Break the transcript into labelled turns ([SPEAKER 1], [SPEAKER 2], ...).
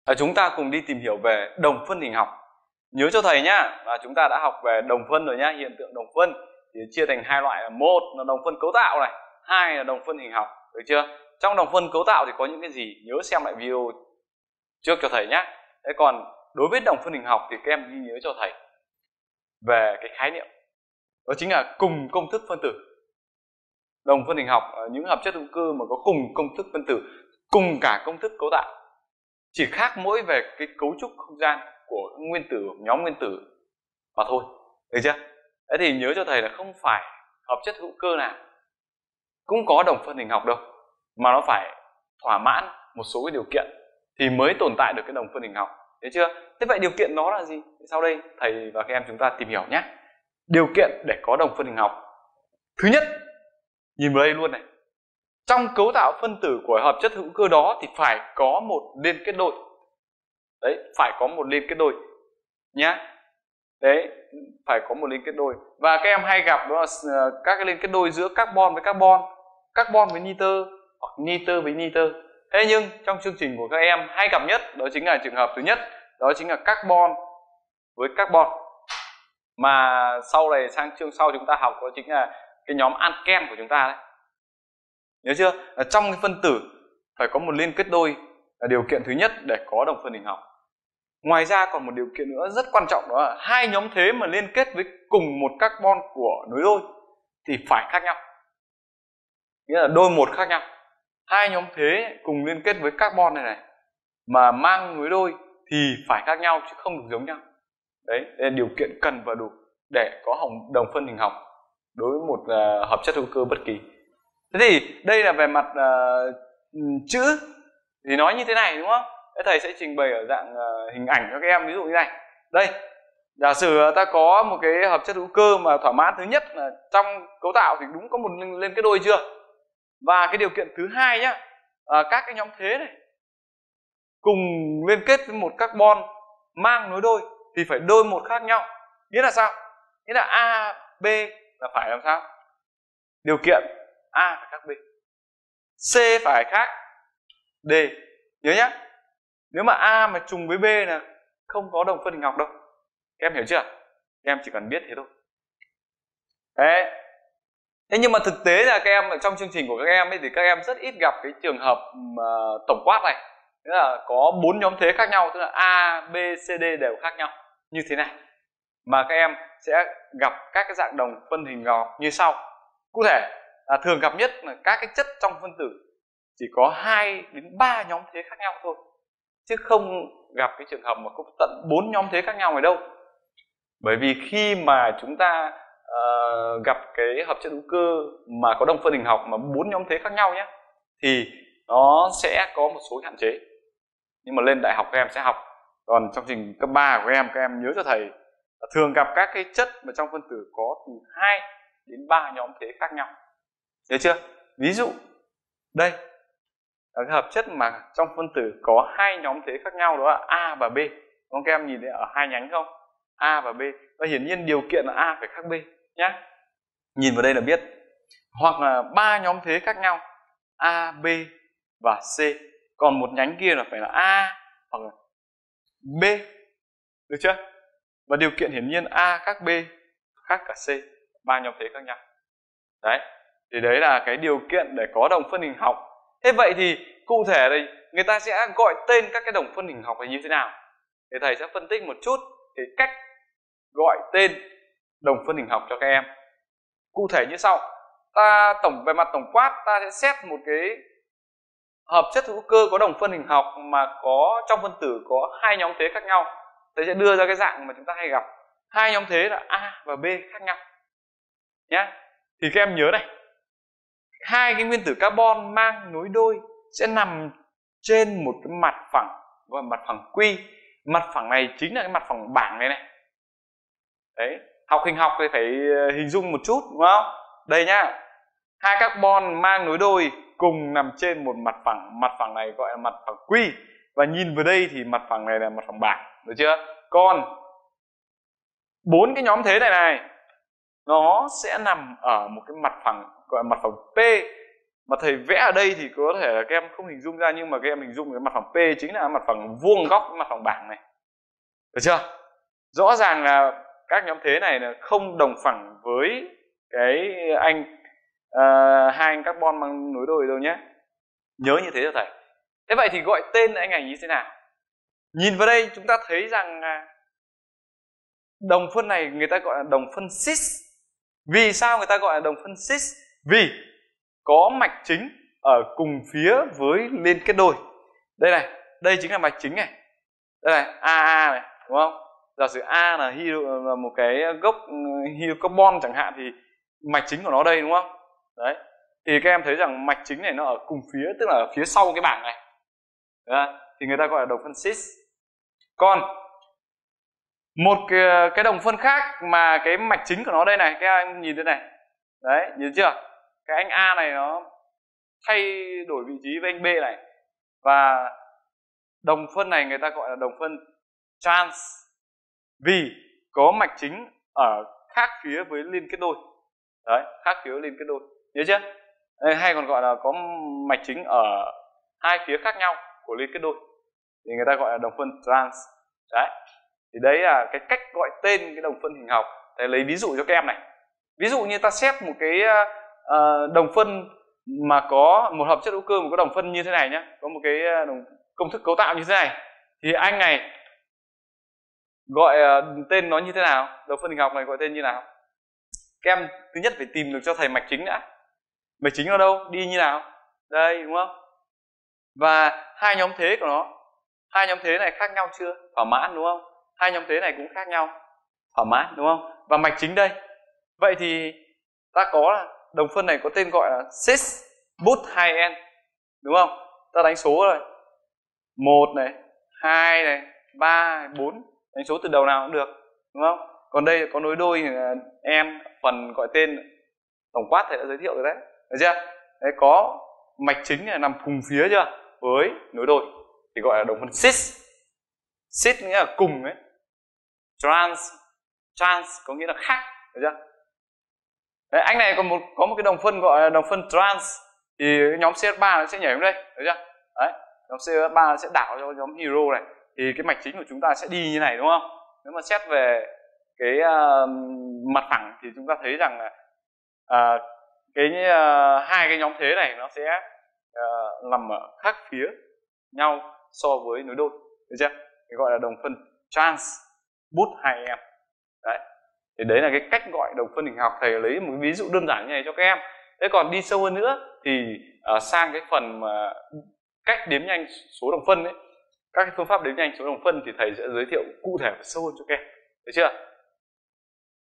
[SPEAKER 1] Chúng ta cùng đi tìm hiểu về đồng phân hình học. Nhớ cho thầy nhá, chúng ta đã học về đồng phân rồi nhá. Hiện tượng đồng phân thì chia thành hai loại là một là đồng phân cấu tạo này, hai là đồng phân hình học, được chưa? Trong đồng phân cấu tạo thì có những cái gì? Nhớ xem lại video trước cho thầy nhá. Thế còn đối với đồng phân hình học thì các em ghi nhớ cho thầy về cái khái niệm đó chính là cùng công thức phân tử. Đồng phân hình học, những hợp chất hữu cơ mà có cùng công thức phân tử, cùng cả công thức cấu tạo, chỉ khác mỗi về cái cấu trúc không gian của nguyên tử, nhóm nguyên tử mà thôi, được chưa? Thế thì nhớ cho thầy là không phải hợp chất hữu cơ nào cũng có đồng phân hình học đâu, mà nó phải thỏa mãn một số cái điều kiện thì mới tồn tại được cái đồng phân hình học, thấy chưa? Thế vậy điều kiện đó là gì? Sau đây thầy và các em chúng ta tìm hiểu nhé. Điều kiện để có đồng phân hình học. Thứ nhất, nhìn vào đây luôn này. Trong cấu tạo phân tử của hợp chất hữu cơ đó thì phải có một liên kết đôi. Đấy, phải có một liên kết đôi nhá. Đấy, phải có một liên kết đôi. Và các em hay gặp đó là các cái liên kết đôi giữa carbon với carbon, carbon với nitơ hoặc nitơ với nitơ. Thế nhưng trong chương trình của các em hay gặp nhất đó chính là trường hợp thứ nhất, đó chính là carbon với carbon. Mà sau này sang chương sau chúng ta học đó chính là cái nhóm alken của chúng ta đấy. Nhớ chưa? Ở trong cái phân tử phải có một liên kết đôi là điều kiện thứ nhất để có đồng phân hình học. Ngoài ra còn một điều kiện nữa rất quan trọng, đó là hai nhóm thế mà liên kết với cùng một carbon của nối đôi thì phải khác nhau. Nghĩa là đôi một khác nhau. Hai nhóm thế cùng liên kết với carbon này mà mang nối đôi thì phải khác nhau chứ không được giống nhau. Đấy, đây là điều kiện cần và đủ để có đồng phân hình học đối với một hợp chất hữu cơ bất kỳ. Thế thì đây là về mặt chữ thì nói như thế này, đúng không? Thế thầy sẽ trình bày ở dạng hình ảnh cho các em, ví dụ như này. Đây, giả sử ta có một cái hợp chất hữu cơ mà thỏa mãn thứ nhất là trong cấu tạo thì đúng có một liên kết đôi chưa? Và cái điều kiện thứ hai nhá, các cái nhóm thế này cùng liên kết với một carbon mang nối đôi thì phải đôi một khác nhau. Nghĩa là sao? Nghĩa là A, B là phải làm sao? Điều kiện A phải khác B, C phải khác D. Nhớ nhá, nếu mà A mà trùng với B là không có đồng phân hình học đâu. Các em hiểu chưa? Các em chỉ cần biết thế thôi. Đấy. Thế nhưng mà thực tế là các em ở trong chương trình của các em ấy thì các em rất ít gặp cái trường hợp tổng quát này. Tức là có 4 nhóm thế khác nhau, tức là A, B, C, D đều khác nhau như thế này. Mà các em sẽ gặp các cái dạng đồng phân hình học như sau. Cụ thể là thường gặp nhất là các cái chất trong phân tử chỉ có 2 đến 3 nhóm thế khác nhau thôi, chứ không gặp cái trường hợp mà có tận 4 nhóm thế khác nhau này đâu. Bởi vì khi mà chúng ta gặp cái hợp chất hữu cơ mà có đồng phân hình học mà 4 nhóm thế khác nhau nhé, thì nó sẽ có một số hạn chế. Nhưng mà lên đại học các em sẽ học. Còn trong trình cấp 3 của các em nhớ cho thầy thường gặp các cái chất mà trong phân tử có từ 2 đến 3 nhóm thế khác nhau. Thấy chưa? Ví dụ đây là cái hợp chất mà trong phân tử có 2 nhóm thế khác nhau, đó là A và B. Các em nhìn thấy ở hai nhánh không? A và B. Và hiển nhiên điều kiện là A phải khác B nhé. Nhìn vào đây là biết. Hoặc là 3 nhóm thế khác nhau, A, B và C. Còn một nhánh kia là phải là A hoặc là B. Được chưa? Và điều kiện hiển nhiên A khác B khác cả C, 3 nhóm thế khác nhau. Đấy, thì đấy là cái điều kiện để có đồng phân hình học. Thế vậy thì cụ thể đây người ta sẽ gọi tên các cái đồng phân hình học này như thế nào? Thì thầy sẽ phân tích một chút cái cách gọi tên đồng phân hình học cho các em. Cụ thể như sau. Ta về mặt tổng quát ta sẽ xét một cái hợp chất hữu cơ có đồng phân hình học mà có trong phân tử có 2 nhóm thế khác nhau. Thầy sẽ đưa ra cái dạng mà chúng ta hay gặp. 2 nhóm thế là A và B khác nhau nhé. Thì các em nhớ này, 2 cái nguyên tử carbon mang nối đôi sẽ nằm trên một cái mặt phẳng, gọi là mặt phẳng Q. Mặt phẳng này chính là cái mặt phẳng bảng này này. Đấy, học hình học thì phải hình dung một chút, đúng không? Đây nhá, 2 carbon mang nối đôi cùng nằm trên một mặt phẳng này gọi là mặt phẳng Q. Và nhìn vào đây thì mặt phẳng này là mặt phẳng bảng, được chưa? Còn 4 cái nhóm thế này nó sẽ nằm ở một cái mặt phẳng gọi là mặt phẳng P, mà thầy vẽ ở đây thì có thể là các em không hình dung ra, nhưng mà các em hình dung cái mặt phẳng P chính là mặt phẳng vuông góc mặt phẳng bảng này, được chưa? Rõ ràng là các nhóm thế này là không đồng phẳng với cái hai anh carbon bằng nối đôi đâu nhé, nhớ như thế cho thầy. Thế vậy thì gọi tên anh này như thế nào? Nhìn vào đây chúng ta thấy rằng đồng phân này người ta gọi là đồng phân cis. Vì sao người ta gọi là đồng phân cis? Vì có mạch chính ở cùng phía với liên kết đôi. Đây này, đây chính là mạch chính này. Đây này, AA này, đúng không? Giả sử A là một cái gốc hydrocarbon chẳng hạn, thì mạch chính của nó đây, đúng không? Đấy. Thì các em thấy rằng mạch chính này nó ở cùng phía, tức là ở phía sau cái bảng này. Đấy. Thì người ta gọi là đồng phân cis. Còn một cái đồng phân khác mà cái mạch chính của nó đây này, các em nhìn thế này. Đấy, nhìn chưa? Cái anh A này nó thay đổi vị trí với anh B này. Và đồng phân này người ta gọi là đồng phân trans, vì có mạch chính ở khác phía với liên kết đôi. Đấy, khác phía với liên kết đôi. Nhớ chưa? Đây, hay còn gọi là có mạch chính ở hai phía khác nhau của liên kết đôi, thì người ta gọi là đồng phân trans. Đấy. Thì đấy là cái cách gọi tên cái đồng phân hình học. Thầy lấy ví dụ cho các em này. Ví dụ như ta xét một cái đồng phân mà có một hợp chất hữu cơ mà có đồng phân như thế này nhé, có một cái công thức cấu tạo như thế này, thì anh này gọi tên nó như thế nào? Đồng phân hình học này gọi tên như nào? Các em thứ nhất phải tìm được cho thầy mạch chính đã. Mạch chính ở đâu? Đi như nào? Đây, đúng không? Và hai nhóm thế của nó, hai nhóm thế này khác nhau chưa? Thỏa mãn, đúng không? Hai nhóm thế này cũng khác nhau, thỏa mãn, đúng không? Và mạch chính đây. Vậy thì ta có là đồng phân này có tên gọi là cis bút 2N, đúng không? Ta đánh số rồi, 1 này, 2 này, 3, 4, đánh số từ đầu nào cũng được, đúng không? Còn đây có nối đôi N, phần gọi tên tổng quát thầy đã giới thiệu rồi đấy, được chưa? Đấy, có mạch chính này nằm cùng phía chưa với nối đôi thì gọi là đồng phân cis. Cis nghĩa là cùng ấy, trans có nghĩa là khác, được chưa? Đấy, anh này còn có một cái đồng phân gọi là đồng phân trans, thì nhóm CH3 nó sẽ nhảy xuống đây, được chưa? Đấy, nhóm CH3 nó sẽ đảo cho nhóm hydro này, thì cái mạch chính của chúng ta sẽ đi như này, đúng không? Nếu mà xét về cái mặt phẳng thì chúng ta thấy rằng là hai cái nhóm thế này nó sẽ nằm ở khác phía nhau so với nối đôi, được chưa? Thì gọi là đồng phân trans bút 2M. Đấy. Thì đấy là cái cách gọi đồng phân hình học. Thầy lấy một ví dụ đơn giản như này cho các em. Thế còn đi sâu hơn nữa thì sang cái phần mà cách đếm nhanh số đồng phân ấy, các cái phương pháp đếm nhanh số đồng phân thì thầy sẽ giới thiệu cụ thể sâu hơn cho các em, được chưa?